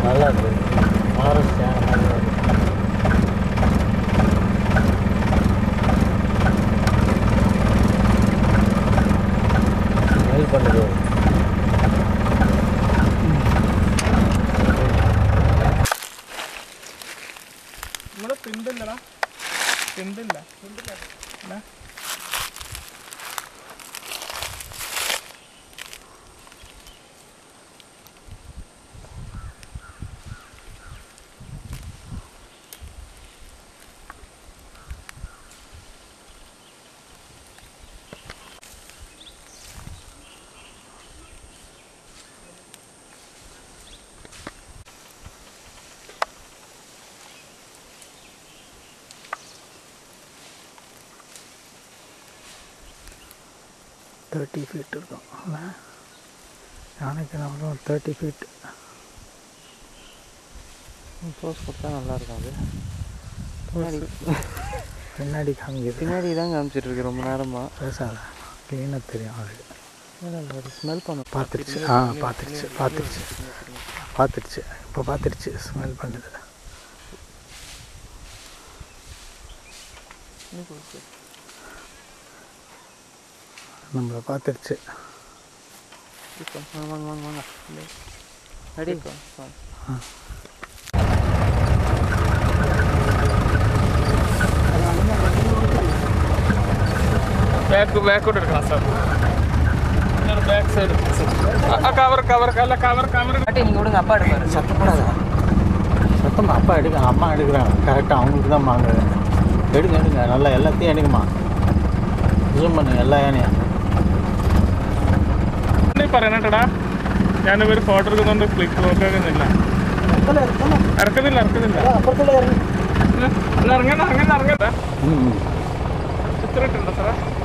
நல்லா இருக்குது. ஃபாரஸ்ட் யானை மாதிரி வருது. ஸ்மெல் பண்ணுது. നമ്മുടെ തിണ്ടില്ലടാ, തിണ്ടില്ല എന്നാ feet இருக்கும். யானைக்கு நம்மளும் 30 feet போஸ் கொடுத்தா நல்லாயிருக்கும். அது பின்னாடி காமிக்குது. பின்னாடி தான் காமிச்சிட்டு இருக்கு ரொம்ப நேரமாக. பேசாத, க்ளீனாக தெரியும். அது ஸ்மெல் பண்ண பார்த்துருச்சு. பார்த்துருச்சு இப்போ பார்த்துருச்சு. ஸ்மெல் பண்ணுது. நம்மளை பார்த்துருச்சு. வாங்க ரெடி. பேக்கோட இருக்கலாம் சார். இன்னொரு பேக் சைடு கவர் நீங்கள் விடுங்க. அப்பா எடுப்பாரு. சத்தமாக அப்பா எடுக்க, அம்மா எடுக்கிறாங்க. கரெக்டாக அவங்களுக்கு தான் வாங்க. எடுங்க நல்லா எல்லாத்தையும் எடுக்குமா. ஜூம் பண்ணுங்க എല്ലാ யானையும். പറയണേട്ടാ, ഞാനൊരു ഫോട്ടോ എടുക്കുന്നുണ്ട്. ക്ലിക്ക് നോക്കുന്നില്ല, ഇറക്കുന്നില്ല. ഇറങ്ങണ്ട. എത്ര ഇട്ടുണ്ടോ സാറേ?